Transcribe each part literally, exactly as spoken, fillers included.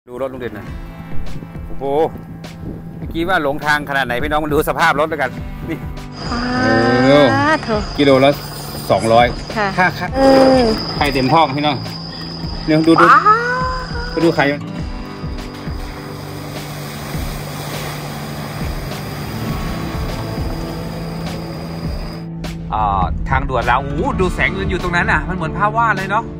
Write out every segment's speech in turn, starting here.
ดูรถลุงเด่นนะโอ้โหเมื่อกี้ว่าหลงทางขนาดไหนพี่น้องมันดูสภาพรถแล้วกันนี่กิโลละสองร้อยค่าค่าไข่เต็มท้องพี่น้องเนี่ยดูดูไปดูไข่อ่าทางด่วนแล้วโอ้ดูแสงเงินอยู่ตรงนั้นอ่ะมันเหมือนภาพวาดเลยเนาะ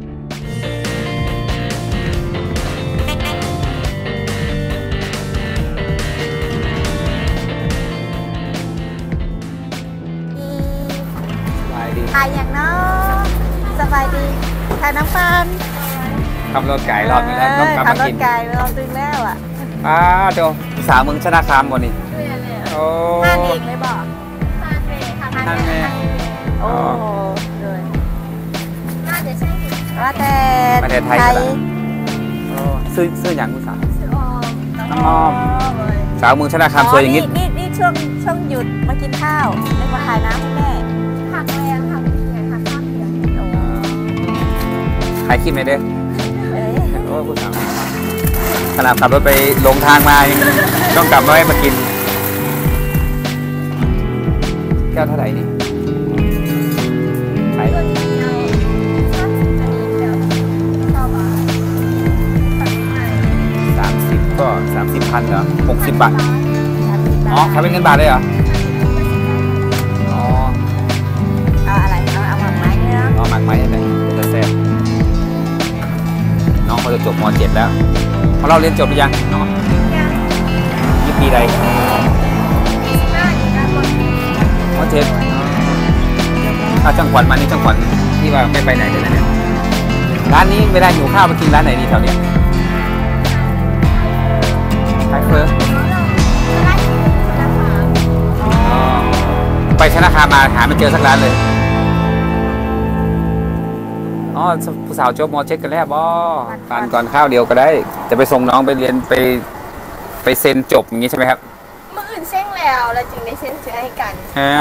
ถ่ายอย่างน้องสบายดีถ่ายน้ำปันขับรถไก่รอบนึงแล้วต้องกลับมากินขับรถไก่รอบนึงแล้วอ่ะอ้าเดี๋ยวสาวเมืองชนะคามวันนี้โอ้ท่านอีกไม่บอกท่านเมย์ท่านเมย์โอ้เลยน่าจะใช่ว่าแต่ประเทศไทยซื้อซื้ออย่างคุณสาวซื้อออมน้องออมสาวเมืองชนะคามสวยอย่างนี้นี่นี่ช่วงช่วงหยุดมากินข้าวไม่มาขายน้ำให้แม่ผักแรงผักถ่ายคลิปหน่อยเด้อโอ้คุณสาวขนาดขับรถไปลงทางมายังต้องกลับมาให้มากินแก้วเท่าไหร่นี่ไปสามสิบก็สามสิบพันเหรอหกสิบบาทอ๋อขายเป็นเงินบาทเลยเหรออ๋อเอาอะไรเอาเอาหมากไม้เนี่ยเอาหมากไม้อะไรจะแซ่บน้องเขาจะจบม .เจ็ด แล้วพอเราเรียนจบหรือยังน้องยี่ปีใดม .เจ็ด ถ้าจังหวัดมานี่จังหวัดที่ว่าไม่ไปไหนเลยนะเนี่ยร้านนี้เวลาหิวข้าวไปกินร้านไหนดีแถวนี้ไทเฟอร์ไปชนะคามมาหาไม่เจอสักร้านเลยอ๋อผู้สาวจบมอเช็คกันแล้วบ่ทานก่อนข้าวเดียวก็ได้จะไปส่งน้องไปเรียนไปไปเซ็นจบอย่างนี้ใช่ไหมครับมื่ออื่นเซ็งแล้วเราจึงได้เซ็นเสื้อให้กัน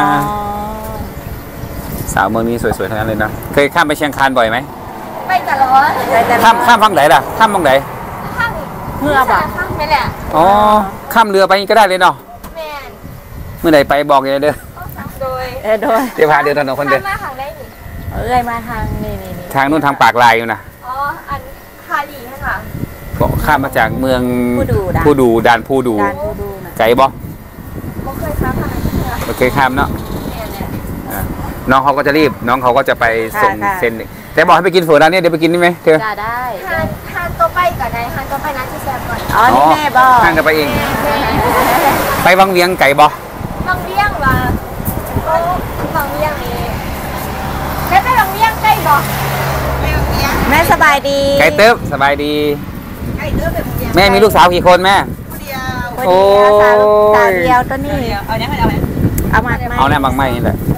สาวเมืองนี้สวยๆทั้งนั้นเลยนะเคยข้ามไปเชียงคานบ่อยไหมไปตลอดข้ามข้ามฝั่งไหนล่ะข้ามฝั่งไหนข้ามเรือบ่ข้ามไม่แหละอ๋อข้ามเรือไปก็ได้เลยเนาะแม่เมื่อไหร่ไปบอกเลยเด้อโดยโดยเดี๋ยวพาเดินถนนคนเดินมาทางได้นี่เอ้ยมาทางนี่นี่ทางนู้นทางปากลายอยู่นะอ๋ออันคาลีค่ะก็ข้ามมาจากเมืองผู้ดูด่านผู้ดูไกลบ่ไม่เคยข้ามทางไหนไม่เคยข้ามเนาะน้องเขาก็จะรีบน้องเขาก็จะไปส่งเซ็นแต่บอกให้ไปกินเฝอร้านนี้เดี๋ยวไปกินได้ไหมเธอได้ทานทานตัวไปก่อนได้ทานตัวไปนะที่แซ่บก่อนอ๋อนี่แม่บอกทานกันไปเองไปวังเวียงไก่บ่วังเวียงว่ะโอ้วังเวียงนี่แม่ไปวังเวียงใกล้บ่แม่สบายดีไก่เติบสบายดีแม่มีลูกสาวกี่คนแม่โอ้สาวเดียวตัวนี้เอาเนี้ยเอาไหมเอามาเอาแน่บางไม้นี่แหละ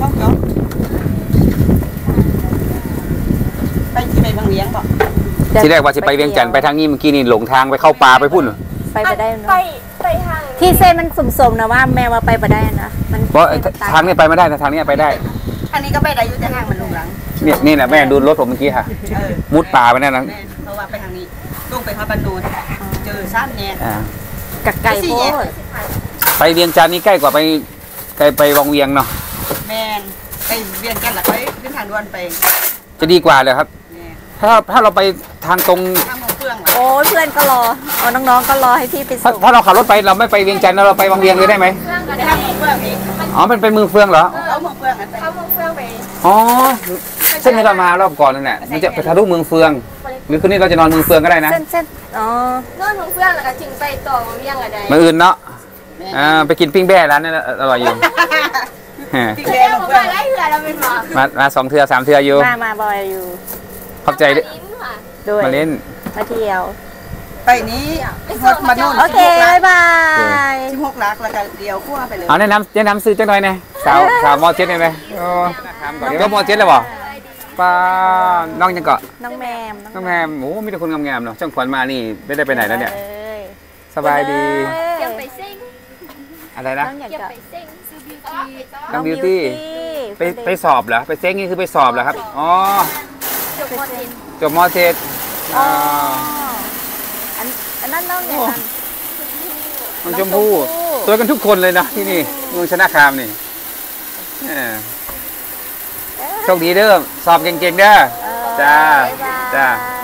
ไปที่ไปบางเลี้ยงป่ะที่แรกว่าจะไปเวียงจันทร์ไปทางนี้เมื่อกี้นี่หลงทางไปเข้าป่าไปพุ่นไปไปได้ไปไปทางที่เส้นมันสมๆนะว่าแม่ว่าไปไปได้นะมันเพราะทางนี้ไปไม่ได้นะทางนี้ไปได้ทางนี้ก็ไปได้อยู่แต่ทางมันลงหลังเนี่ยนี่นะแม่ดูรถผมเมื่อกี้ค่ะมุดป่าไปนั่นนะเพราะว่าไปทางนี้ลงไปพระบรรนูนเจอสั้นเนี่ยกักไก่โพดไปเวียงจันทร์นี่ใกล้กว่าไปไกลไปวังเวียงเนาะแมนไปเวียงกันหลักไปเส้นทางด่วนไปจะดีกว่าเลยครับถ้าถ้าเราไปทางตรงโอ้เพื่อนก็รอเอาน้องๆก็รอให้พี่ไปส่งถ้าเราขับรถไปเราไม่ไปเวียงจันทร์เราไปวังเวียงเลยได้ไหมอ๋อมันเป็นเมืองเฟืองเหรอเอาเมืองเฟืองเอาเมืองเฟืองไปอ๋อเส้นที่เรามารอบก่อนนั่นแหละมันจะไปทะลุเมืองเฟืองหรือคืนนี้เราจะนอนเมืองเฟืองก็ได้นะเส้นเส้นอ๋อนอนเมืองเฟืองแล้วก็จึงไปต่อวังเวียงอะไรเมืองอื่นเนาะอ่าไปกินปิ้งแบ่ร้านนี้อร่อยอยู่ปิ้งแบ่เมืองเฟืองได้เถื่อเราเป็นหมอมามาสองเถื่อสามเถื่ออยู่มามาบ่อยอยู่ขอบใจด้วยมาเล่นมาเที่ยวไปนี้รถมาโน่นโอเคบ๊ายบายสิบหกลักแล้วก็เดียวขั้วไปเลยเอาแนะนำแนะนำซื้อจังหน่อยนะสาวสาวมอเจ็ดเลยไหมเดี๋ยวมอเจ็ดเลยบ่ป้าน้องยังเกาะน้องแมมน้องแมมโอ้มีแต่คนงามๆเนาะช่างขวัญมานี่ไม่ได้ไปไหนแล้วเนี่ยสบายดียังไปซิ่งอะไรนะยังไปซิ่งน้องบิวตี้ไปไปสอบเหรอไปเซ็งนี่คือไปสอบเหรอครับอ๋อจบมอเจ็ดจบมอเจ็ดอันอันนั้นน้องเนี่ยอันน้องชมพู่สวยกันทุกคนเลยนะที่นี่เมืองชนะคามนี่เออโชคดีเด้อสอบเก่งๆเด้อเออจ้าบ๊ายบายจ้า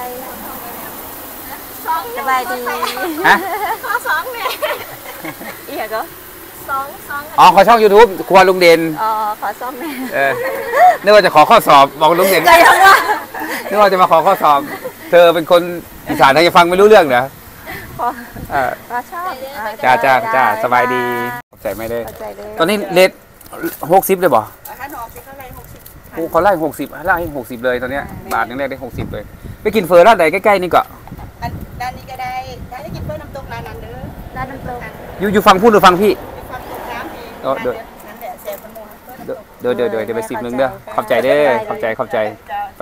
สบายดีฮะข้อสองเนี่ยอีกเหรอสองสองอ๋อขอช่อง YouTube ครัวลุงเด่นอ๋อขอซ่อมเนี่ยเออนึกว่าจะขอข้อสอบบอกลุงเด่นใจยังวะนึกว่าจะมาขอข้อสอบ เธอเป็นคนอีสานเธอจะฟังไม่รู้เรื่องเหรอขอเออขอชอบจ้าจ้าจ้าสบายดีขอบใจไม่ได้เข้าใจเลยตอนนี้เลทหกสิบเลยบ่อาหารหอมสิเท่าไรหกสิบกูเขาไล่หกสิบไล่หกสิบเลยตอนเนี้ยบาทนึงได้ได้หกสิบเลย ไปกินเฟอร์ร้านใดใกล้ๆนี่ก็อันด้านนี้ก็ได้ได้ได้กินเพื่อน้ำตกร้านนั้นเด้อร้านน้ำตกอยู่อยู่ฟังพูดหรือฟังพี่มีความตกน้ำดีเออเดี๋ยวนั่นแหละแซ่บมันหมดเพื่อน้ำตกเดี๋ยวเดี๋ยวเดี๋ยวเดี๋ยวไปสิบนึงเด้อขอบใจเด้อขอบใจขอบใจไป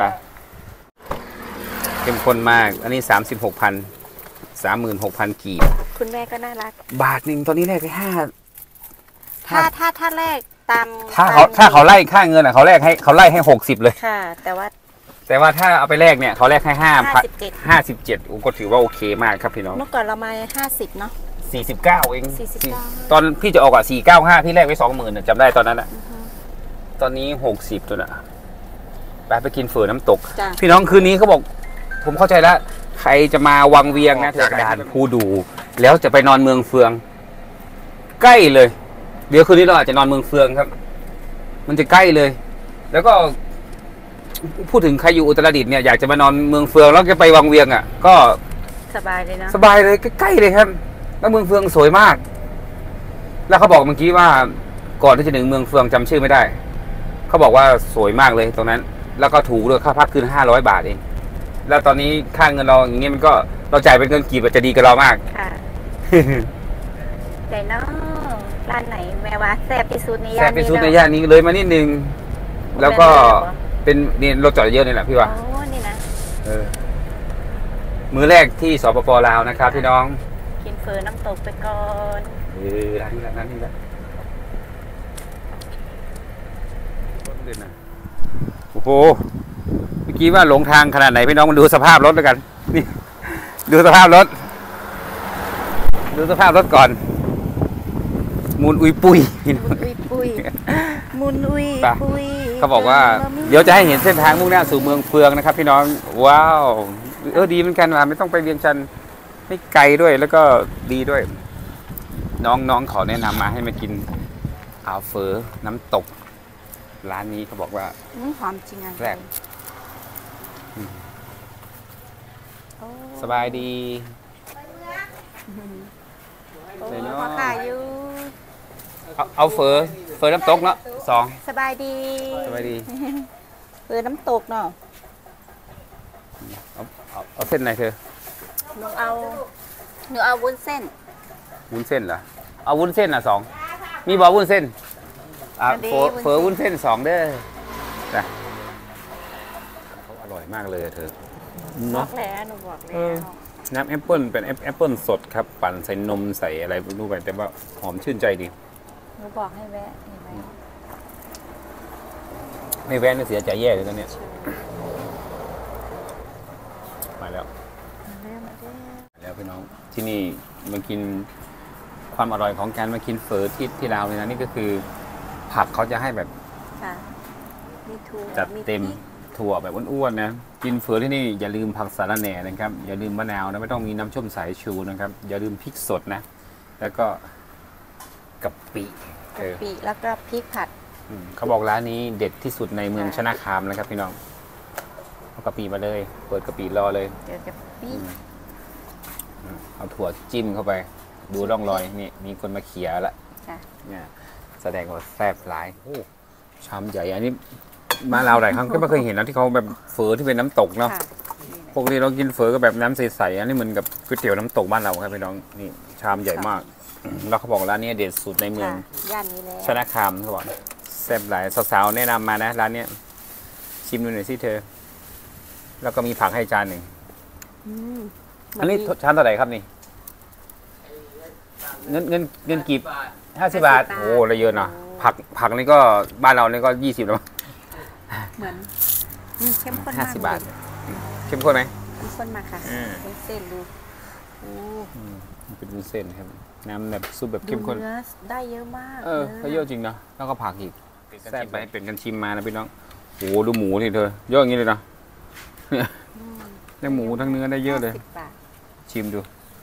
เข้มข้นมากอันนี้สามสิบหกพันสามหมื่นหกพันกีบคุณแม่ก็น่ารักบาทหนึ่งตอนนี้แลกไปห้าถ้าถ้าถ้าแรกตามถ้าเขาตมถ้าเขาไล่ค่าเงินอ่ะเขาแลกให้เขาไล่ให้หกสิบเลยค่ะ แต่ว่าแต่ว่าถ้าเอาไปแลกเนี่ยเขาแลกให้ห้าพันห้าสิบเจ็ดห้าสิบเจ็ดก็ถือว่าโอเคมากครับพี่น้องเมื่อก่อนเรามาห้าสิบเนาะสี่สิบเก้าเองสี่สิบเก้าตอนพี่จะออกอ่ะสี่เก้าห้าพี่แลกไว้สองหมื่นจำได้ตอนนั้นอ่ะตอนนี้หกสิบตัวน่ะไปไปกินเฝอน้ำตกจ้ะพี่น้องคืนนี้เขาบอก ผมเข้าใจแล้ว ใครจะมาวังเวียงนะจากด่านภูดู แล้วจะไปนอนเมืองเฟือง ใกล้เลย เดี๋ยวคืนนี้เราอาจจะนอนเมืองเฟืองครับ มันจะใกล้เลย แล้วก็ พูดถึงใครอยู่อุตรดิตถ์เนี่ยอยากจะมานอนเมืองเฟืองแล้วจะไปวังเวียงอ่ะ ก็สบายเลยนะสบายเลยใกล้ๆเลยครับ แล้วเมืองเฟืองสวยมาก แล้วเขาบอกเมื่อกี้ว่าก่อนที่จะถึงเมืองเฟืองจำชื่อไม่ได้เขาบอกว่าสวยมากเลยตรงนั้น แล้วก็ถูกด้วยค่าพักคืนห้าร้อยบาทเองแล้วตอนนี้ค่าเงินเราอย่างเงี้ยมันก็เราจ่ายเป็นเงินกีบจะดีกับเรามากค่ะแต่น้องร้านไหนแม่ว่าแซ่บที่สุดในย่านแซ่บนี้ที่สุดในเนาะย่านนี้เลยมานิดนึง แล้วก็เป็นนี่รถจอดเยอะนี่แหละพี่ว่าโอ้นี่นะเออมือแรกที่สปปลาวนะครับพี่น้องกินเฟอน้ำตกไปก่อนเออร้านนี้แหละร้านนี้แหละโอ้โหเมื่อกี้ว่าหลงทางขนาดไหนพี่น้องมาดูสภาพรถแล้วกันนี่ ดูสภาพรถ ดูสภาพรถก่อนมูลอุยปุยพี่น้องมุนอุยปุยมุนอุยไปปุยเขาบอกว่า เดี๋ยวจะให้เห็นเส้นทางมุ่งหน้าสู่เมืองเฟืองนะครับ พี่น้องว้าวเออดีเหมือนกันว่ะไม่ต้องไปเวียงจันทร์ไม่ไกลด้วยแล้วก็ดีด้วย น้องน้องขอแนะนำมาให้มากินอาเฟอน้ำตก ร้านนี้เขาบอกว่าอืมหอมจริงอ่ะแซ่บโอ้สบายดีโอ้เลยเนาะพอขายอยู่เอาเอาเฟอเฟอน้ำตกเนาะสองสบายดีสบายดีเฟอน้ำตกเนาะเอาเอาเอาเส้นไหนเธอหนูเอาหนูเอาวุ้นเส้นวุ้นเส้นเหรอเอาวุ้นเส้นอ่ะสองมีบอวุ้นเส้นอ่ะอันนี้เฟอวุ้นเส้นเฟอวุ้นเส้นสองเด้อจ้ะเขาอร่อยมากเลยอะเธอบอเนาะกแล้วหนูบอกเอแล้อวน้ำแอปเปิลเป็นแอปแอปเปิลสดครับ ปั่นใส่นมใส่อะไรไม่รู้ไปแต่ว่าหอมชื่นใจดีหนูบอกให้แวะเห็นไหมไม่แว้นเสียใจแย่เลยตอนเนี้ยมาแล้วมาเรื่อยมาเรื่อยแล้วพี่น้องที่นี่มากินความอร่อยของการมากินเฟอที่ที่ลาวเลยนะนี่ก็คือ ผักเขาจะให้แบบค่ะมีถั่วจัดเต็มพริกถั่วแบบอ้วนๆนะกินเฟอที่นี่อย่าลืมผักสะระแหน่นะครับอย่าลืมมะนาวนะไม่ต้องมีน้ำส้มสายชูนะครับอย่าลืมพริกสดนะ แล้วก็กะปิกะปิแล้วก็พริกผัดอืมเขาบอกร้านนี้เด็ดที่สุดในเมืองชนะคามนะครับพี่น้องเอากะปิมาเลย เปิดกะปิรอเลยเดี๋ยวกะปิอืมเอาถั่วจิ้มเข้าไป ดูร่องรอยนี่มีคนมาเขี่ยละค่ะเนี่ยแสดงว่าแซ่บหลายโอ้ชามใหญ่อันนี้มาลาวหลายครั้งก็ไม่เคยเห็นนะที่เขาแบบเฟอที่เป็นน้ำตกเนาะค่ะปกติเรากินเฟอก็แบบน้ำใสๆอันนี้เหมือนกับก๋วยเตี๋ยวน้ำตกบ้านเราครับพี่น้องนี่ชามใหญ่มากแล้วเขาบอกร้านนี้เด็ดสุดในเมืองค่ะย่านนี้แล้วชนะคามเขาบอกแซ่บหลายสาวๆแนะนำมานะร้านเนี้ยชิมดูหน่อยสิเธอ แล้วก็มีผักให้จานหนึ่งอืมอันนี้ชามเท่าไหร่ครับนี่เงินเงินเงินกีบห้าสิบบาทโอ้ละเยอะนะผักผักนี่ก็บ้านเรานี่ก็ยี่สิบแล้วมั้งเหมือนอืมเข้มข้นมากห้าสิบบาทเลยเข้มข้นไหมเข้มข้นมากค่ะอืมเป็นเส้นดูโอ้อืมเป็นวุ้นเส้นครับน้ำแบบซุปแบบเข้มข้นเนื้อได้เยอะมากเออเขาเยอะจริงนะแล้วก็ผักอีกแซ่บไปเป็นกันชิมมานะพี่น้องโอ้ดูหมูนี่เธอเยอะอย่างนี้เลยนะเนี่ยทั้งหมูทั้งเนื้อได้เยอะเลยสิบบาทชิมดู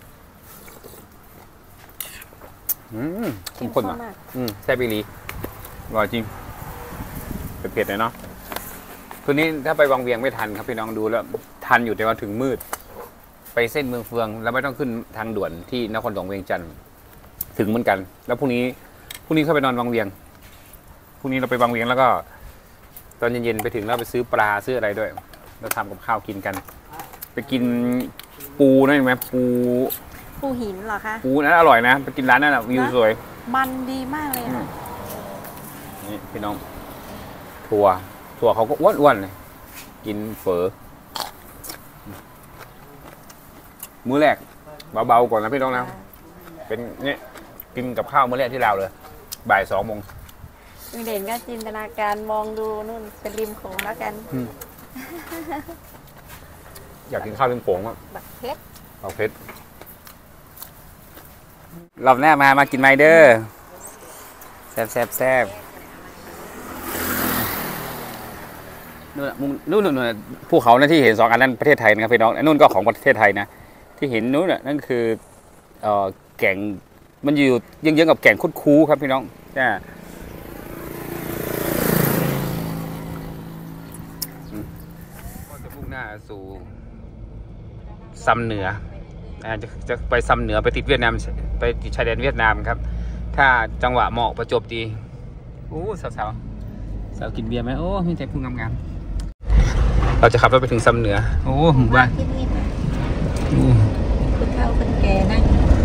อืมเข้มข้นอ่ะมากอืมแซ่บอีหลีอร่อยจริงเผ็ดๆหน่อยเนาะคืนนี้ถ้าไปวังเวียงไม่ทันครับพี่น้องดูแล้วทันอยู่แต่ว่าถึงมืดไปเส้นเมืองเฟืองแล้วไม่ต้องขึ้นทางด่วนที่นครหลวงเวียงจันทร์ถึงเหมือนกัน แล้วพรุ่งนี้พรุ่งนี้เข้าไปนอนวังเวียงพรุ่งนี้เราไปวังเวียงแล้วก็ ตอนเย็นๆไปถึงแล้วไปซื้อปลาซื้ออะไรด้วยแล้วทำกับข้าวกินกัน ไปกินปูนั่นเห็นไหมปูปูหินเหรอคะปูนั้นอร่อยนะไปกินร้านนั้นอ่ะวิวสวยมันดีมากเลยอ่ะนี่พี่น้องถั่วถั่วเขาก็อ้วนๆเลยกินเฝอมื้อแรกเบาๆก่อนนะพี่น้องนะเป็นนี่กินกับข้าวมื้อแรกที่เราวเลยบ่ายสองโมงเด่นก็จินตนาการมองดูนู่นเป็นริมโขงแล้วกันอยากกินข้าวริมโขงอ่ะบักเพชรเอาเพชรรอบหน้ามามากินไมเดอร์แซ่บแซ่บแซ่บนู่นน่ะมุมนู่นนู่นน่ะภูเขานะที่เห็นสองอันนั้นประเทศไทยนะครับพี่น้องนู่นก็ของประเทศไทยนะที่เห็นนู่นน่ะนั่นคือเอ่อแก่งมันอยู่เยื้องๆกับแก่งคุดคูครับพี่น้องจ้าก็จะมุ่งหน้าสู่ซัมเหนือจะจะไปซัมเหนือไปติดเวียดนามไปติดชายแดนเวียดนามครับถ้าจังหวะเหมาะประจวบดีโอ้สาวสาวสาวกินเบียร์ไหมโอ้มีแต่ผู้งามๆเราจะขับรถไปถึงซัมเหนือโอ้หมู่บ้านที่นี่นะโอ้คนเฒ่าคนแก่นั่ง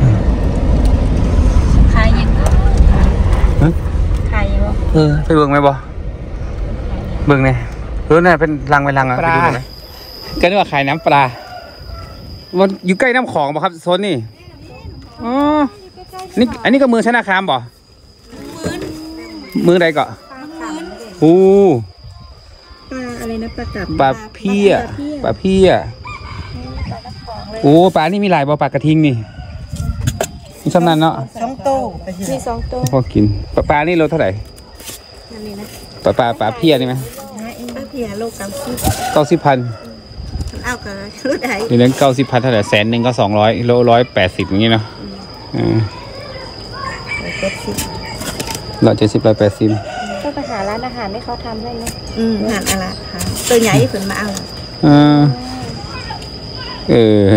ขายยังขายยังเออไปเบิ่งไหมบ่เบิ่งเนี่ยเออน่ะเป็นรังไปรังอ่ะไปดูหน่อยไหมก็นึกว่าขายน้ำปลามันอยู่ใกล้น้ำของป่ะครับโซนนี่อ๋อนี่อันนี้ก็มือชนะคามบ่มือใดก็โอ้ปลาอะไรนะปลากระปลาเพี้ยปลาเพี้ยโอ้ปลานี่มีหลายบ่ปลากระทิงนี่มีชำนาญเนาะสองโตมีสองโตพอกินปลาปลานี่โลเท่าไหร่นั่นนี่นะปลาปลาปลาเพี้ยนี่ไหมปลาเพี้ยโลกำซิเก้าสิบพันเอากระชุดไหนเดี๋ยวนั้นเก้าสิบพันเท่าไหร่แสนหนึ่งก็สองร้อยโลร้อยแปดสิบอย่างงี้เนาะอืมเจ็ดสิบร้อยเจ็ดสิบร้อยแปดสิบก็ไปหาร้านอาหารให้เขาทำให้ไหมอืมหันอะไรค่ะตัวใหญ่ขึ้นมาเอาอ่าเออ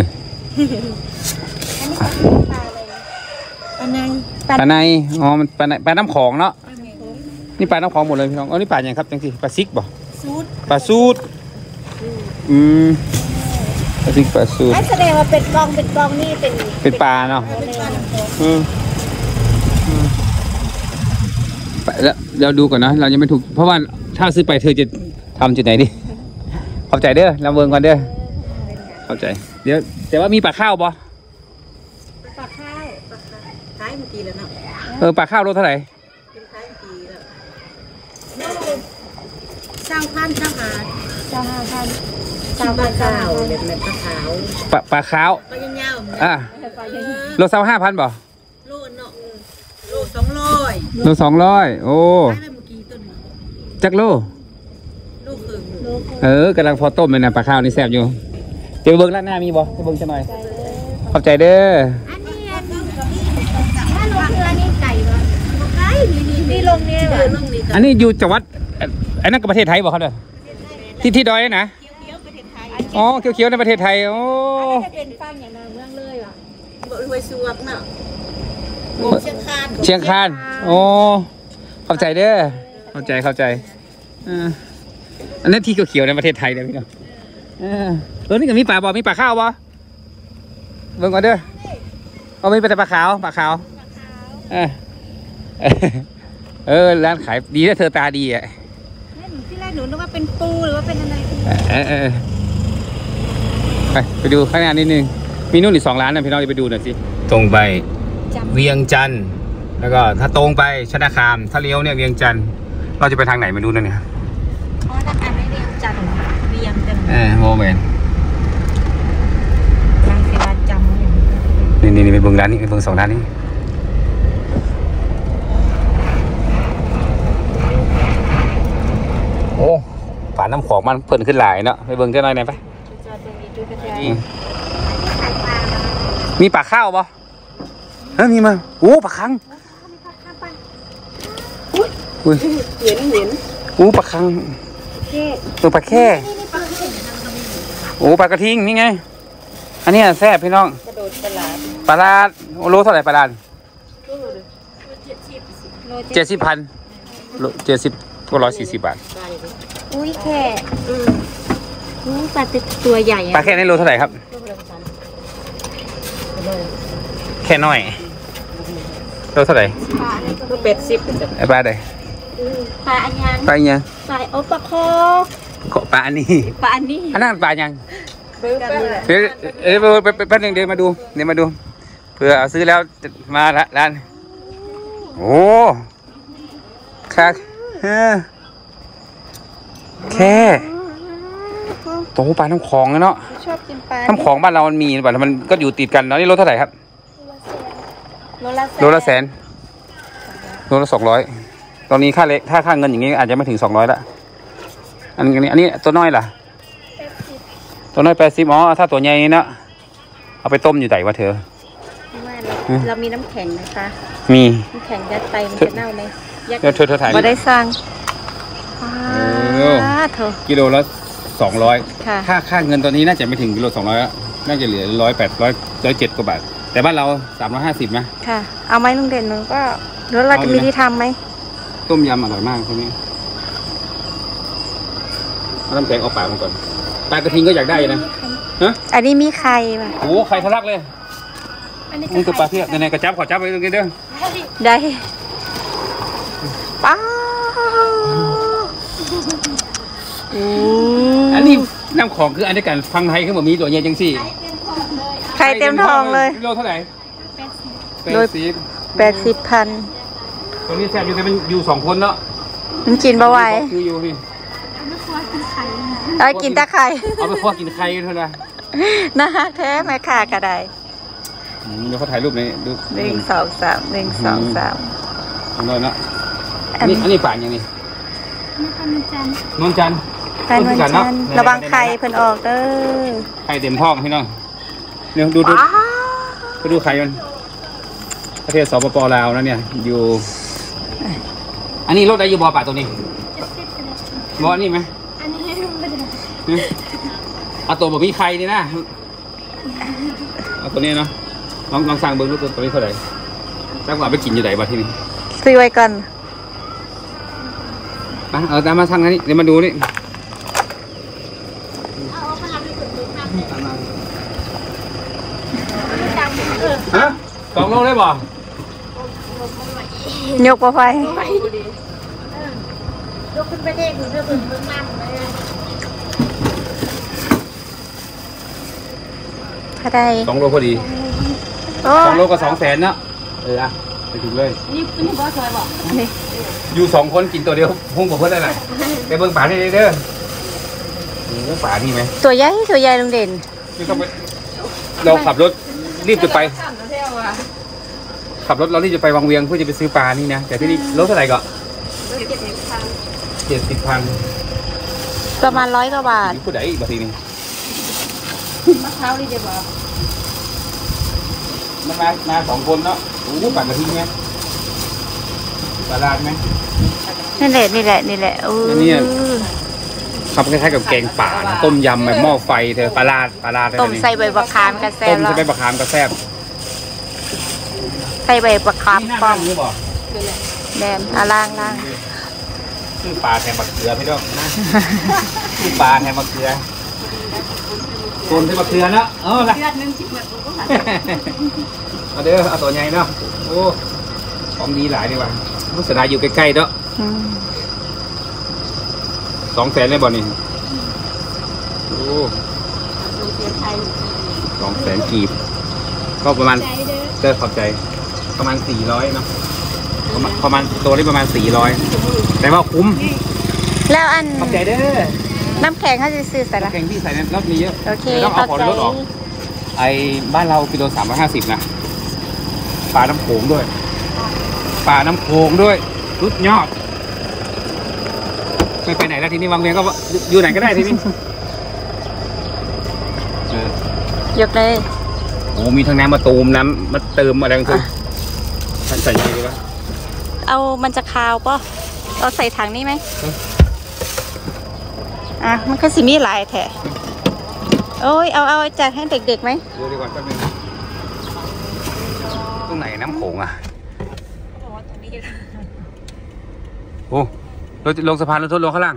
ปลาในปลาในอ๋อมันปลาในปลาน้ำของเนาะนี่ปลาน้ำของหมดเลยพี่น้องอ๋อนี่ปลาอย่างครับจังสิปลาซิกบ่ซูดปลาซูดอืมปลาซิกปลาซูดไอ้แสดงว่าเป็นกองเป็นกองนี่เป็นเป็นปลาเนาะอืมอืมไปแล้วเราดูก่อนนะเรายังไม่ถูกเพราะว่าถ้าซื้อไปเธอจะทำจุดไหนดิเข้าใจเด้อเราเวิร์งก่อนเด้อเข้าใจเดี๋ยวแต่ว่ามีปลาข้าวบ่ปลาข้าวปลาข้าวขายเมื่อกี้แล้วเนาะเออปลาข้าวโลเท่าไหร่เป็นขายเมื่อกี้แล้วสร้างพันธุ์สร้างหาเจ้าห้าพันสร้างปลาขาวเด็ดเม็ดปลาขาวปลาปลาข้าวปลายาวๆอ่ะไปยังไงโลเซาห้าพันบ่โลเนาะโลสองร้อยโลสองร้อยโอ้ขายไปเมื่อกี้ต้นจักโลโลครึ่งเออกำลังพอต้มเลยนะปลาข้าวนี่แซ่บอยู่เดี๋ยวเบิ้งร้านหน้ามีบ่ไปเบิ้งจะหน่อยขอบใจเด้ออันนี้อันนี้ถ้าลงเรือนี่ไก่เหรอขายนี่นี่นี่ลงเนี่ยเอเหรออลงนี่อันนี้อยู่จังหวัดเอ่ออันนั้นก็ประเทศไทยบ่ครับเด้อที่ที่ดอยนะอ๋อเขียวๆในประเทศไทยโอ้จะเป็นฟังอย่างในเมืองเลยเหรอบ่รวยสวกเนาะโบเชียงคานเชียงคานโอ้ขอบใจเด้อเข้าใจเข้าใจอ่าอันนั้นที่เขียวๆในประเทศไทยเด้อพี่น้องเออเออนี่ก็มีปลาบ่มีปลาข้าวบ่เบิ่งก่อนเด้อเอามีแต่ปลาขาวปลาขาวเออเออร้านขายดีนะเธอตาดีอ่ะที่แรกหนูนึกว่าเป็นปูหรือว่าเป็นอะไรเออเออไปไปดูข้างหน้านิดนึงมีนู่นอีกสองร้านนะพี่น้องไปดูหน่อยสิตรงไปเวียงจันทร์แล้วก็ถ้าตรงไปชนะคามถ้าเลี้ยวเนี่ยเวียงจันทร์เราจะไปทางไหนไม่รู้นะเนี่ยอ๋อถ้าการไม่เรียงจันทร์เรียงจันทร์เออโมเมนทางเวลาจำอย่างนี่นี่ไปเบิ่งร้านนี้ไปเบิ่งสองร้านนี้โอ้ป่าน้ำของมันเพิ่นขึ้นหลายเนาะไปเบิ่งเจ้าหน่อยหน่อยไปมีปลาข้าวปะเฮ้ยมีมาโอ้ปลาคังอุ้ยเหม็นเหม็นโอ้ปลาคังตัวปลาแค่โอ้ปลากระทิงนี่ไงอันนี้แซ่บพี่น้องกระโดดตลาดปลาลาดโอ้โลเท่าไหร่ปลาลาดเจ็ดสิบพันเจ็ดสิบก็ร้อยสี่สิบบาทอุ้ยแค่อุ้ยปลาตัวใหญ่ปลาแค่นี้โลเท่าไหร่ครับแค่น้อยโลเท่าไหร่ก็เป็ดสิบไอ้ปลาใดปลาอันยังปลายังปลาโอ้ปลาคอปลาอันนี้ปลาอันนี้อันนั้นปลายังซื้อกันนี่แหละเดี๋ยวเอ้ยไปไปแป๊บนึงเดี๋ยวมาดูเดี๋ยวมาดูเผื่อเอาซื้อแล้วมาละร้านโอ้คักเออแค่โตปลาน้ำของเนาะชอบกินปลาน้ำของบ้านเรามันมีแต่มันก็อยู่ติดกันเนาะนี่โลเท่าไหร่ครับโลละโลละแสนโลละสองร้อยตอนนี้ค่าเล็กถ้าค่าเงินอย่างนี้อาจจะไม่ถึงสองร้อยละอันนี้อันนี้ตัวน้อยล่ะตัวน้อยแปดสิบอ๋อถ้าตัวใหญ่เนาะเอาไปต้มอยู่ไหนวะเธอไม่เรามีน้ำแข็งนะคะมีน้ำแข็งยัดไปมันจะเน่าไหมยัดเดี๋ยวเธอเธอถ่ายมาได้สร้างเธอกิโลละสองร้อยค่ะค่าค่าเงินตอนนี้น่าจะไม่ถึงกิโลสองร้อยน่าจะเหลือร้อยแปดร้อยร้อยเจ็ดกว่าบาทแต่บ้านเราสามร้อยห้าสิบนะค่ะ เอาไหมลุงเด่นหนูก็แล้วเราจะมีที่ทำไหมต้มยำอร่อยมากคนนี้เอาน้ำแข็งเอาปากมันก่อนปลากระทิงก็อยากได้นะฮะอันนี้มีไข่ป่ะโอ้ไข่ทะลักเลยนี่ตัวปลาเพี้ยในๆกระจับขอจับไปตรงนี้เด้อได้ป้าอันนี้น้ำของคืออันเดียวกันฟังไทยคือแบบมีตัวเย็นจังสี่ไข่เต็มทองเลยกิโลเท่าไหร่แปดสิบแปดสิบพันตัวนี้แซ่บอยู่แต่เป็นอยู่สองคนเนาะมันกินบ่ไหวคืออยู่นี่เอากินแตะไข่เอาไปคั่วกินไข่เท่านั้นนะฮะแท้แม่ค่ะกระไดอืมเดี๋ยวเขาถ่ายรูปในดูหนึ่งสองสามหนึ่งสองสามน้อยเนาะอันนี่นี้อันนี้ป่านยังนี่นวลจันทร์ไข่นวลจันทร์ระวังไข่เพิ่นออกเด้อไข่เต็มท้องพี่น้องเดี๋ยวดูดูอ้าไปดูไข่มันประเทศสปปลาวนะเนี่ยอยู่ อันนี้รถได้อยู่บ่อป่าตัวนี้บ่อนี่ไหมอันนี้เอาตัวแบบมีไข่นี่นะเอาตัวนี้เนาะลองลองสั่งเบิ้งดูตัวตัวนี้เท่าไหร่ตั้งว่าไปกินอยู่ไหนบ่ที่นี่ซื้อไว้ก่อนมาเอาตามมาสั่งนี่เดี๋ยวมาดูนี่ฮะสองโลได้บ่ยกมาไฟยกขึ้นไปเด็กหรือเรื่องเรื่องน้ำเลยถ้าได้สองโลพอดีโอ้สองโลก็สองแสนเนาะเอออะไปถึงเลยนี่นี่บอสซอยบอกนี่อยู่สองคนกินตัวเดียวพุ่งกับเพื่อนได้ไหมไปเบิ่งป่านี่เด้อโอ้ป่านี่ไหมตัวใหญ่ตัวใหญ่ลุงเด่นนี่ต้องไปเราขับรถรีบจะไป ขับรถเรารีบจะไปวังเวียงเพื่อจะไปซื้อปลานี่นะแต่ที่นี่รถเท่าไหร่ก็เจ็ดสิบพันประมาณร้อยกว่าบาทผู้ใดอีกบาทีนึงมะพร้าวนี่จะบอกมันมามาสองคนเนาะโอ้ป่ากระทิงไหมปลาลาดไหมนี่แหละนี่แหละนี่แหละอู้อันนี้ ขับคล้ายๆกับแกงป่านะต้มยำแบบหม้อไฟเธอปลาลาดปลาลาดต้มใส่ใบบักขามกระแซต้บมแล้วใส่ใบบักขามกระแซบใส่ใบบักขามนี่ป้อมนี่บอกแดนอ่ะล่างล่างชื่อปลาแทนมะเขือพี่น้องนะชื่อปลาแทนมะเขือต้นที่มะเขือเนาะเออละเดือนหนึ่งสิบเหมือนกูก็หันเอาเด้อเอาตัวใหญ่เนาะโอ้ของดีหลายดีว่ะรู้สึกได้อยู่ใกล้ๆเนาะอืมสองแสนเลยบ่นี่โอ้สองแสนกีบก็ประมาณเด้อขอบใจประมาณสี่ร้อยเนาะประมาณประมาณตัวนี้ประมาณสี่ร้อยแต่ว่าคุ้มแล้วอันขอบใจเด้อน้ำแข็งเขาจะซื้อใส่ละแข่งที่ใส่ในรถมีเยอะโอเคดี๋ยวต้องเอาเข้าของใจในรถออกไอ้บ้านเรากิโลสามร้อยห้าสิบนะปลาน้ำโขงด้วยปลาน้ำโขงด้วยสุดยอดไม่ไปไหนแล้วทีนี้วางเวียงก็อยู่ไหนก็ได้ทีนี้เออยกเลยโอ้มีทั้งน้ำมาตูมน้ำมาเติมอะไรกันคือท่านใส่ยังไงดีวะเอามันจะคาวป่ะเราใส่ถังนี่ไหมอ่ะมันก็สิมีหลายแถะโอ้ยเอาเอาจัดให้เด็กๆไหมดูดีกว่าแป๊บนึงตรงไหนน้ำโขงอ่ะโอ้เราจะลงสะพานแล้วทดลงข้างล่าง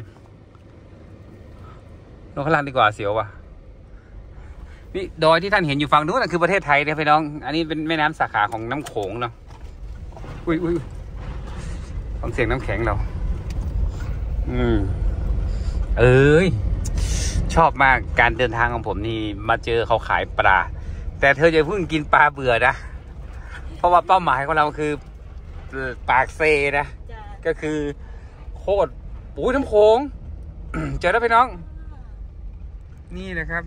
ลงข้างล่างดีกว่าเสียวว่ะนี่ดอยที่ท่านเห็นอยู่ฝั่งนู้นคือประเทศไทยเนี่ยพี่น้องอันนี้เป็นแม่น้ำสาขาของน้ำโขงเนาะอุ้ยอุ้ยฟังเสียงน้ำแข็งเราอืมเอ้ยชอบมากการเดินทางของผมนี่มาเจอเขาขายปลาแต่เธอจะเพิ่งกินปลาเบื่อนะเพราะว่าเป้าหมายของเราคือปากเซนะก็คือโคตรปุ๋ยน้ำโขง เจอแล้วพี่น้องนี่นะครับ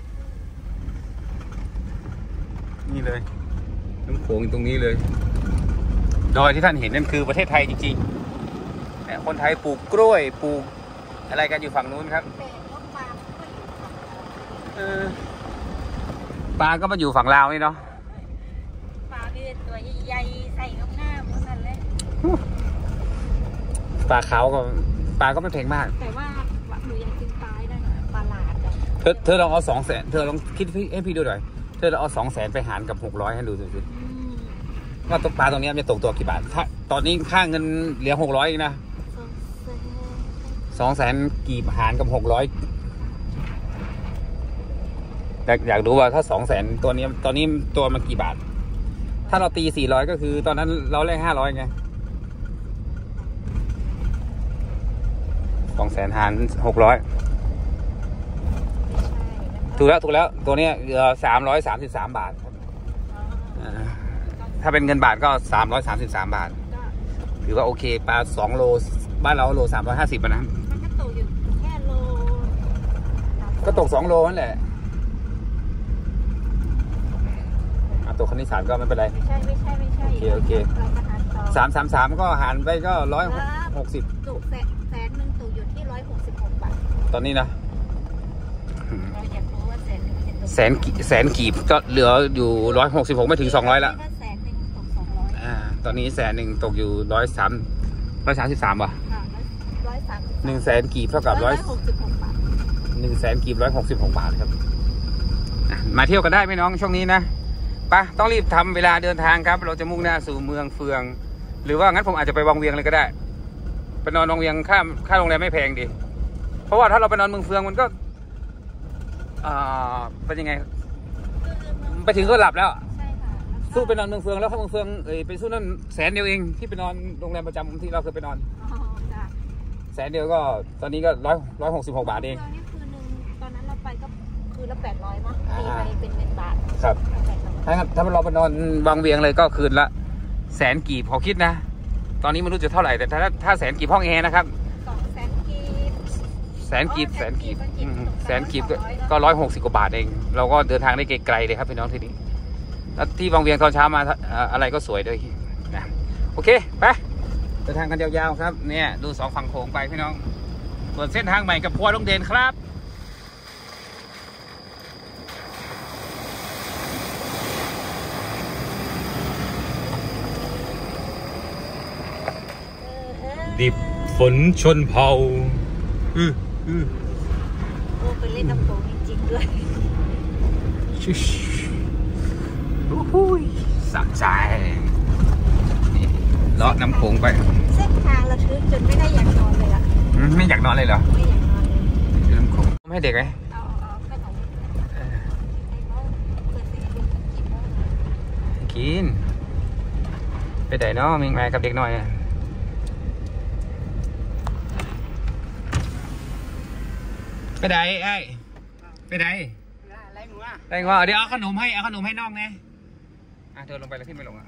นี่เลยน้ำโขงอยู่ตรงนี้เลยดอยที่ท่านเห็นนั่นคือประเทศไทยจริงๆเนี่ยคนไทยปลูกกล้วยปลูกอะไรกันอยู่ฝั่งนู้นครับเออปลาก็มาอยู่ฝั่งลาวนี่เนาะปลาเป็นตัวใหญ่ๆใส่งามๆนั่นเลยปลาขาวก็ปลาก็ไม่แพงมากแต่ว่าหนูยังกินปลาได้หน่อยปลาหลาดเธอเธอลองเอาสองแสนเธอลองคิดให้พี่ดูหน่อยเธอเอาสองแสนไปหารกับหกร้อยให้ดูสิว่าตัวปลาตรงนี้มันจะตกตัวกี่บาทถ้าตอนนี้ค่าเงินเหลือหกร้อยเองนะสองแสนกี่หารกับหกร้อยอยากอยากดูว่าถ้าสองแสนตัวนี้ตอนนี้ตัวมันกี่บาทถ้าเราตีสี่ร้อยก็คือตอนนั้นเราแลกห้าร้อยไงสองแสนหารหกร้อยถูกแล้วถูกแล้วตัวนี้เหลือสามร้อยสามสิบสามบาทถ้าเป็นเงินบาทก็สามร้อยสามสิบสามบาทถือว่าโอเคปลาสองโลบ้านเราโลสามร้อยห้าสิบนะมันก็ตกอยู่แค่โลก็ตกสองโลนั่นแหละตกคณิตศาสตร์ก็ไม่เป็นไรไม่ใช่ไม่ใช่ไม่ใช่โอเคโอเคสามสามสามก็หารไปก็ร้อยหกสิบตกแสนแสนหนึ่งตกอยู่ที่ร้อยหกสิบหกบาทตอนนี้นะเราอยากรู้ว่าแสนแสนแสนกีบก็เหลืออยู่ร้อยหกสิบหกไม่ถึงสองร้อยละแสนหนึ่งตกสองร้อยอ่าตอนนี้แสนหนึ่งตกอยู่ร้อยสามร้อยสามสิบสามป่ะร้อยสามหนึ่งแสนกีบเท่ากับร้อยหกสิบหกบาทหนึ่งแสนกีบร้อยหกสิบหกบาทครับมาเที่ยวกันได้ไหมน้องช่วงนี้นะปะต้องรีบทำเวลาเดินทางครับเราจะมุ่งหน้าสู่เมืองเฟืองหรือว่างั้นผมอาจจะไปวังเวียงเลยก็ได้ไปนอนวังเวียงค่าค่าโรงแรมไม่แพงดีเพราะว่าถ้าเราไปนอนเมืองเฟืองมันก็อ่าเป็นยังไงไปถึงก็หลับแล้วสู้ไปนอนเมืองเฟืองแล้วเข้าเมืองเฟืองเอ้ยไปสู้นั่นแสนเดียวเองที่ไปนอนโรงแรมประจำที่เราเคยไปนอนแสนเดียวก็ตอนนี้ก็ร้อยร้อยหกสิบหกบาทเองนี่คืนนึงตอนนั้นเราไปก็คืนละแปดร้อยมั้งตีไปเป็นเงินบาทครับถ้าถ้าเราไปนอนวังเวียงเลยก็คืนละแสนกีบพอคิดนะตอนนี้ไม่รู้จะเท่าไหร่แต่ถ้าถ้าแสนกีบห้องแอร์นะครับสองแสนกีบแสนกีบแสนกีบแสนกีบก็ร้อยหกสิบกว่าบาทเองเราก็เดินทางได้ไกลๆเลยครับพี่น้องที่นี่แล้วที่วังเวียงตอนเช้ามาอะไรก็สวยด้วยนะโอเคไปเดินทางกันยาวๆครับเนี่ยดูสองฝั่งโขงไปพี่น้องส่วนเส้นทางใหม่กับพัวลงเด่นครับดิบฝนชนเผาอืออือโอ้ไปเล่นน้ำโขงจริงๆด้วยชิชโอ้โหสะใจเลาะน้ำโขงไปเส้นทางระทึกจนไม่ได้อยากนอนเลยอ่ะไม่อยากนอนเลยเหรอไม่อยากนอนเลยน้ำโขงให้เด็กไหมเอาเอาขนมกินไปไหนเนาะมิงมากับเด็กหน่อยไปไหนไอ้ไปไหนไรงัวไรงัวเดี๋ยวเอาขนมให้เอาขนมให้น้องไงอ่ะเธอลงไปแล้วขึ้นไม่ลงอ่ะ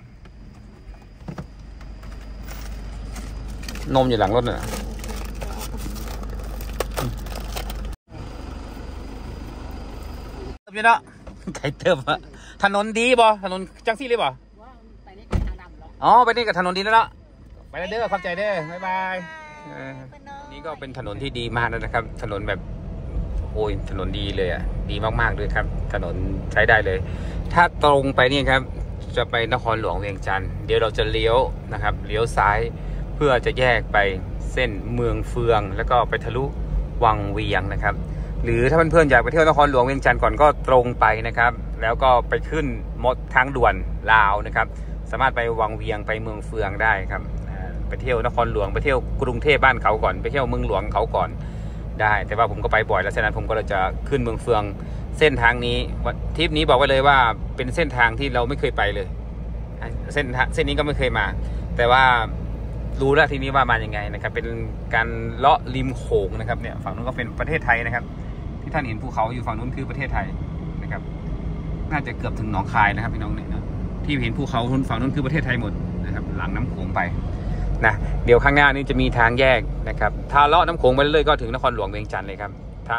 นมอยู่หลังรถน่ะพี่เนาะไก่เติมอะถนนดีบ่ถนนจังซี่เลยบ่อ๋อไปนี่กับถนนดีแล้วเนาะไปแล้วเด้อขอบใจเด้อบ๊ายบายนี่ก็เป็นถนนที่ดีมากแล้วนะครับถนนแบบโอ้ยถนนดีเลยอ่ะดีมากๆเลยครับถนนใช้ได้เลยถ้าตรงไปนี่ครับจะไปนครหลวงเวียงจันทร์เดี๋ยวเราจะเลี้ยวนะครับเลี้ยวซ้ายเพื่อจะแยกไปเส้นเมืองเฟืองแล้วก็ไปทะลุวังเวียงนะครับหรือถ้าเพื่อนๆอยากไปเที่ยวนครหลวงเวียงจันทร์ก่อนก็ตรงไปนะครับแล้วก็ไปขึ้นมดทางด่วนลาวนะครับสามารถไปวังเวียงไปเมืองเฟืองได้ครับไปเที่ยวนครหลวงไปเที่ยวกรุงเทพบ้านเขาก่อนไปเที่ยวเมืองหลวงเขาก่อนได้แต่ว่าผมก็ไปบ่อยแล้วฉะนั้นผมก็เลยจะขึ้นเมืองเฟืองเส้นทางนี้ทริปนี้บอกไว้เลยว่าเป็นเส้นทางที่เราไม่เคยไปเลยเส้นเส้นนี้ก็ไม่เคยมาแต่ว่ารู้แล้วทีนี้ว่ามาอย่างไงนะครับเป็นการเลาะริมโขงนะครับเนี่ยฝั่งนู้นก็เป็นประเทศไทยนะครับที่ท่านเห็นภูเขาอยู่ฝั่งนู้นคือประเทศไทยนะครับน่าจะเกือบถึงหนองคายนะครับพี่น้องเนี่ยนะที่เห็นภูเขาฝั่งนู้นคือประเทศไทยหมดนะครับหลังน้ำโขงไปนะเดี๋ยวข้างหน้านี้จะมีทางแยกนะครับถ้าเลาะน้ำโขงไปเรื่อยๆก็ถึงนครหลวงเวียงจันทร์เลยครับถ้า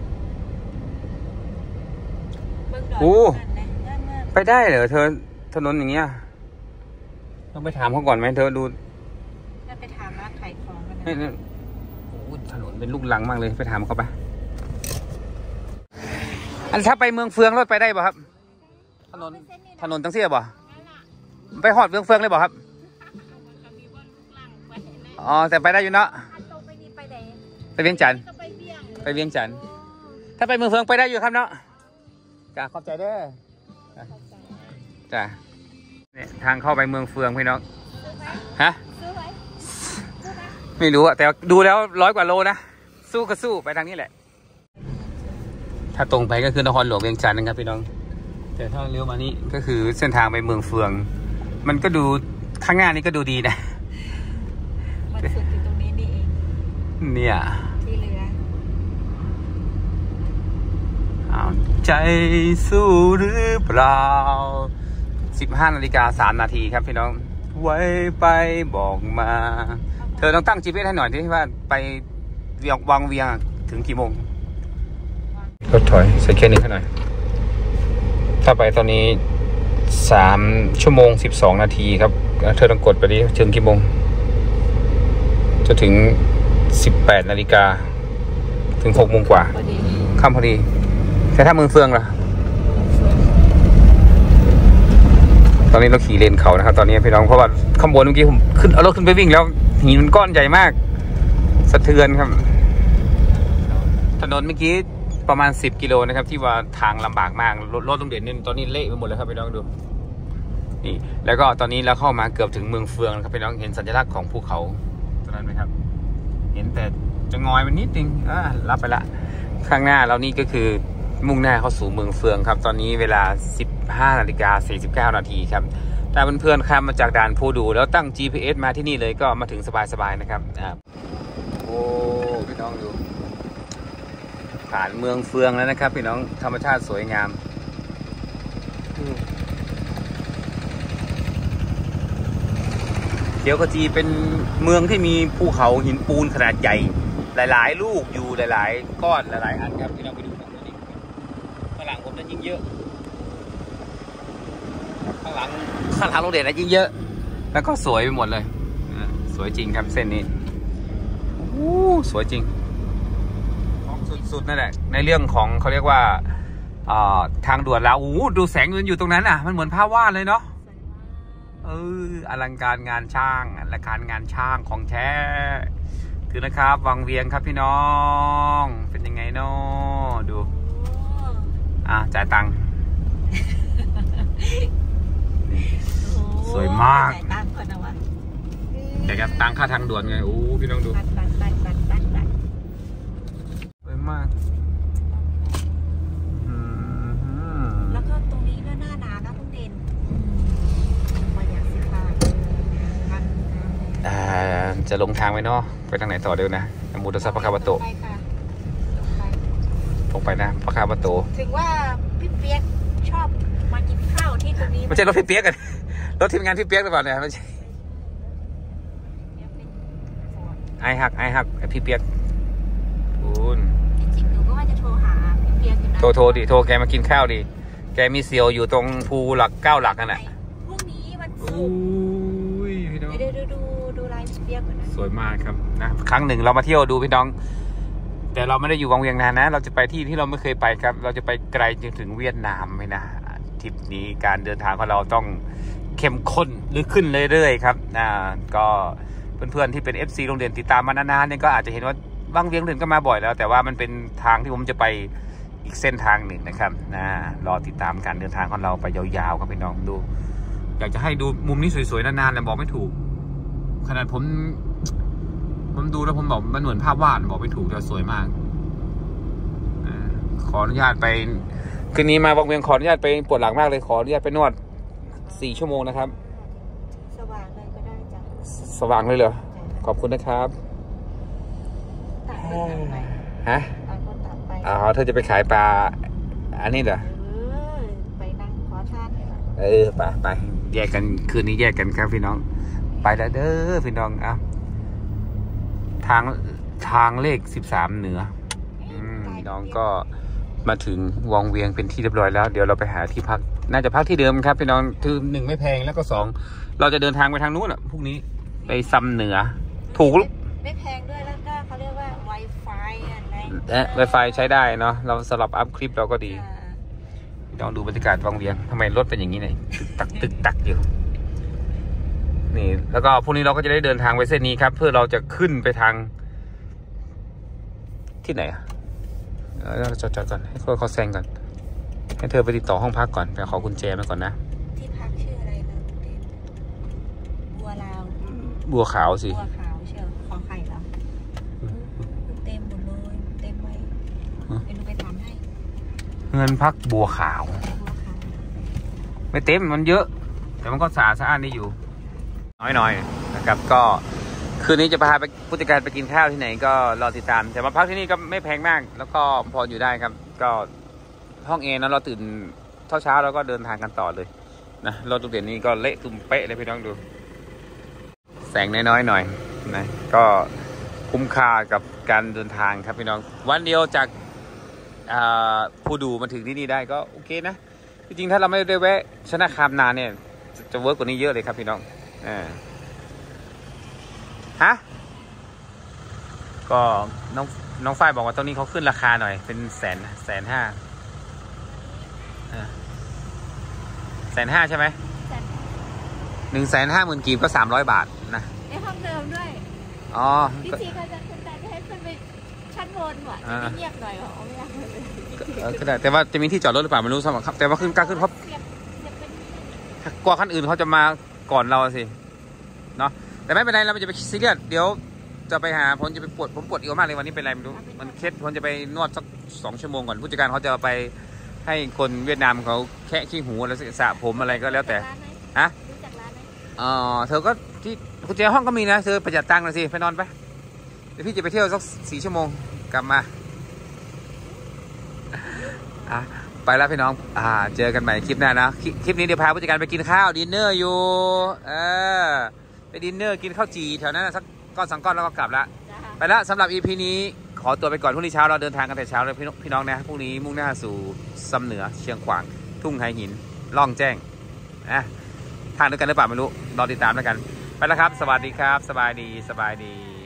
โอ้ไปได้เหรอเธอถนนอย่างเงี้ยต้องไปถามเขาก่อนไหมเธอดูไปถามร้านขายของกันนี่นี่โอ้ถนนเป็นลูกลังมากเลยไปถามเขาไปอันถ้าไปเมืองเฟืองรถไปได้ป่ะครับถนนถนนตั้งเสียบ่ไปหอดเมืองเฟืองเลยบ่ครับอ๋อแต่ไปได้อยู่เนาะไปเวียงจันทร์ไปเวียงจันทร์ถ้าไปเมืองเฟืองไปได้อยู่ครับเนาะจ้าขอบใจเด้อจ้าเนี่ยทางเข้าไปเมืองเฟืองพี่น้องฮะไม่รู้อะแต่ดูแล้วร้อยกว่าโลนะสู้ก็สู้ไปทางนี้แหละถ้าตรงไปก็คือนครหลวงเวียงจันทร์นะครับพี่น้องแต่ถ้าเลี้ยวมานี่ก็คือเส้นทางไปเมืองเฟืองมันก็ดูข้างหน้านี้ก็ดูดีนะมันสุดอยู่ตรงนี้นี่เองเนี่ยที่เหลือเอาใจสู้หรือเปล่าสิบห้านาฬิกาสามนาทีครับพี่น้องไว้ไปบอกมาเธอต้องตั้ง จี พี เอส ให้หน่อยที่ว่าไปเวียงวังเวียงถึงกี่โมงรถถอยใส่แค่นี้ให้หน่อยถ้าไปตอนนี้สามชั่วโมงสิบสองนาทีครับเธอต้องกดไปดิถึงกี่โมงจะถึงสิบแปดนาฬิกาถึงหกโมงกว่าค่ำพอดีแต่ถ้าเมืองเฟืองล่ะตอนนี้เราขี่เลนเขานะครับตอนนี้พี่น้องเพราะว่าข้างบนเมื่อกี้ผมขึ้นเอารถขึ้นไปวิ่งแล้วหินมันก้อนใหญ่มากสะเทือนครับถนนเมื่อกี้ประมาณสิบกิโลนะครับที่ว่าทางลำบากมากรถรถโรงเรียนนี่ตอนนี้เละไปหมดเลยครับพี่น้องดูนี่แล้วก็ตอนนี้เราเข้ามาเกือบถึงเมืองเฟืองครับพี่น้องเห็นสัญลักษณ์ของภูเขาตรงนั้นไหมครับเห็นแต่จะงอยไปนิดนึงอ่ารับไปละข้างหน้าเรานี่ก็คือมุ่งหน้าเข้าสู่เมืองเฟืองครับตอนนี้เวลาสิบห้านาฬิกาสี่สิบเก้านาทีครับถ้าเพื่อนๆข้ามมาจากด่านภูดูแล้วตั้ง จี พี เอส มาที่นี่เลยก็มาถึงสบายๆนะครับโอ้พี่น้องดูผ่านเมืองเฟืองแล้วนะครับพี่น้องธรรมชาติสวยงามเขียวขจีเป็นเมืองที่มีภูเขาหินปูนขนาดใหญ่หลายๆลูกอยู่หลายๆก้อนหลายๆอันครับพี่น้องไปดูฝั่งนี้ข้างหลังผมจะยิ่งเยอะข้างหลังข้างหลังโรงเรียนนะยิ่งเยอะแล้วก็สวยไปหมดเลยสวยจริงครับเส้นนี้โอ้สวยจริงสุดๆนั่นแหละในเรื่องของเขาเรียกว่าทางด่วนแล้วโอ้ดูแสงเงินอยู่ตรงนั้นอ่ะมันเหมือนภาพวาดเลยเนาะเอออลังการงานช่างอลังการงานช่างของแท้คือนะครับวังเวียงครับพี่น้องเป็นยังไงเนาะดูอ่ะจ่ายตังค์สวยมากจ่ายตังค์ก่อนนะวะแต่กับตังค่าทางด่วนไงโอ้พี่น้องดูสวยมากแล้วก็ตรงนี้ก็หน้าหนาวนะทุกเด่นมาอย่างสิค่ะอ่าจะลงทางไหมเนาะไปทางไหนต่อเดี๋ยวนะมูตสะพะคาบะโตตรงไปนะพะคาบะโตถึงว่าพี่เปี๊ยกชอบมากินข้าวที่ตรงนี้ไม่ใช่รถพี่เปี๊ยกกันรถทีมงานพี่เปี๊ยกหรือเปล่าเนี่ยไม่ใช่ไอหักไอหักพี่เปี๊ยกคุณจริงๆหนูก็ว่าจะโทรหาพี่เปี๊ยกอยู่นะโทรโทรดิโทรแกมากินข้าวดิแกมีเซียวอยู่ตรงภูหลักเก้าหลักนั่นแหละพรุ่งนี้วันศุโอ้กร์ยพี่น้องเดี๋ยวดูดูดูลายเปียกก่อนนะสวยมากครับนะครั้งหนึ่งเรามาเที่ยวดูพี่น้อง แต่เราไม่ได้อยู่วังเวียงนานนะ เราจะไปที่ที่เราไม่เคยไปครับ เราจะไปไกลจนถึงเวียดนามไหมนะทริปนี้การเดินทางของเราต้องเข้มข้นหรือขึ้นเรื่อยๆครับอ่าก็เพื่อนๆที่เป็น เอฟ ซี โรงเรียนติดตามมานานๆเนี่ยก็อาจจะเห็นว่าวังเวียงเดินก็มาบ่อยแล้ว แต่ว่ามันเป็นทางที่ผมจะไปอีกเส้นทางหนึ่งนะครับนะรอติดตามการเดินทางของเราไปยาวๆครับพี่น้องดู อยากจะให้ดูมุมนี้สวยๆนานๆแต่บอกไม่ถูกขนาดผมผมดูแล้วผมบอกมันเหมือนภาพวาดบอกไม่ถูกแต่สวยมากอขออนุญาตไปคืนนี้มาวังเวียงขออนุญาตไปปวดหลังมากเลยขออนุญาตไปนวดสี่ชั่วโมงนะครับสว่างเลยก็ได้จ้ะสว่างเลยเหรอขอบคุณนะครับตัดคนตัดไปฮะตัดคนตัดไปอ๋อเธอจะไปขายปลาอันนี้เหรอเออไปนั่งขอทานดีกว่าเออไปไปแยกกันคืนนี้แยกกันครับพี่น้องไปแล้วเด้อพี่น้องอ่ะทางทางเลขสิบสามเหนืออืมพี่น้องก็มาถึงวังเวียงเป็นที่เรียบร้อยแล้วเดี๋ยวเราไปหาที่พักน่าจะพักที่เดิมครับพี่น้องคือหนึ่งไม่แพงแล้วก็สองเราจะเดินทางไปทางนู้นอ่ะพรุ่งนี้ไปซัมเหนือถูกไม่แพงด้วยแล้วก็เขาเรียกว่า Wi-Fi อะไรและ Wi-Fi ใช้ได้เนาะเราสลับอัพคลิปเราก็ดีอ่าลองดูบรรยากาศวังเวียงทำไมรถเป็นอย่างนี้เนี่ยตึกตักตึกตักอยู่นี่แล้วก็พรุ่งนี้เราก็จะได้เดินทางไปเส้นนี้ครับ เพื่อเราจะขึ้นไปทางที่ไหนอ่ะเออเราจอดๆก่อนให้เขาเขาแซงก่อนให้เธอไปติดต่อห้องพักก่อนไปขอกุญแจมาก่อนนะที่พักชื่ออะไรนะคุณเต้นบัวลาวบัวขาวสิบัวขาวเชียวขอไข่เหรอเต็มหมดเลยเต็มไว้เดี๋ยวหนูไปถามให้เงินพักบัวขาวบัวขาวไม่เต็มมันเยอะ แต่มันก็สะอาดสะอ้านได้อยู่ น้อยๆนะครับ ก็คืนนี้จะพาไปผู้จัดการไปกินข้าวที่ไหนก็รอติดตาม แต่มาพักที่นี่ก็ไม่แพงมาก แล้วก็พออยู่ได้ครับ ก็ห้องเอนะเราตื่นเช้าเช้าแล้วก็เดินทางกันต่อเลยนะรถตุกเด่นนี้ก็เละตุ้มเป๊ะเลยพี่น้องดู แสงน้อยๆหน่อยนะก็คุ้มค่ากับการเดินทางครับพี่น้องวันเดียวจากผู้ดูมาถึงที่นี่ได้ก็โอเคนะจริงๆถ้าเราไม่ได้แวะชนะคามนานเนี่ยจะจะเวิร์กกว่านี้เยอะเลยครับพี่น้องอ่าฮะก็น้องน้องฝ้ายบอกว่าตรงนี้เขาขึ้นราคาหน่อยเป็นแสนแสนห้าแสนห้าใช่ไหมหนึ่งแสนห้าหมื่นกีบก็สามร้อยบาทนะในห้องเดิมด้วยอ๋อพี่ชีเขาจะคุณตาจะให้ขึ้นไปชั้นบนว่ะจะได้เงียบหน่อยเหรอไม่อยากเลยเออก็ได้แต่ว่าจะมีที่จอดรถหรือเปล่าไม่รู้สำหรับครับแต่ว่าขึ้นกล้าขึ้นเพราะเสียบเสียบเป็นกว่าคันอื่นเขาจะมาก่อนเราสิเนาะแต่ไม่เป็นไรเราไม่จะไปซีเรียสเดี๋ยวจะไปหาผมจะไปปวดผมปวดเอวมากเลยวันนี้เป็นไรไม่รู้มันเคล็ดผมจะไปนวดสักสองชั่วโมงก่อนผู้จัดการเขาจะไปให้คนเวียดนามเขาแคะขี้หูแล้วสระผมอะไรก็แล้วแต่ฮะรู้จักร้านไหมอ๋อเธอก็ที่กุญแจห้องก็มีนะเธอประหยัดตังค์หน่อยสิไปนอนไปเดี๋ยวพี่จะไปเที่ยวสักสี่ชั่วโมงกลับมาอ่ะไปแล้วพี่น้องอ่าเจอกันใหม่คลิปหน้านะคลิปคลิปนี้เดี๋ยวพาผู้จัดการไปกินข้าวดินเนอร์อยู่เออไปดินเนอร์กินข้าวจีแถวนั้นนะสักก้อนสองก้อนแล้วก็กลับละไปแล้วสำหรับ อี พี นี้ขอตัวไปก่อนพรุ่งนี้เช้าเราเดินทางกันแต่เช้าเลยพี่น้องพี่น้องนะพรุ่งนี้มุ่งหน้าสู่ซ้ำเหนือเชียงขวางทุ่งไฮหินล่องแจ้งนะทางด้วยกันหรือเปล่าไม่รู้รอติดตามแล้วกันไปแล้วครับสวัสดีครับสบายดีสบายดี